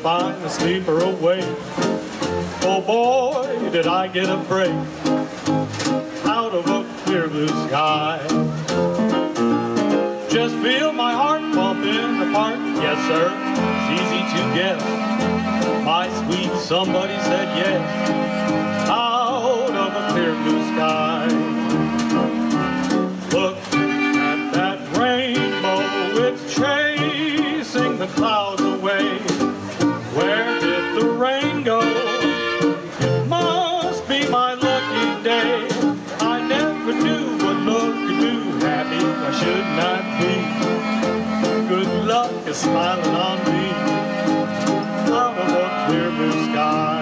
find a sleeper awake. Oh boy, did I get a break out of a clear blue sky. Just feel my heart pumping apart. Yes, sir, it's easy to guess. My sweet somebody said yes, out of a clear blue sky. Look at that rainbow, it's chasing the clouds away. Where did the rain go? It must be my lucky day. I never knew what love could do. Happy, why shouldn't I be? Good luck is smiling on me out of a clear blue sky.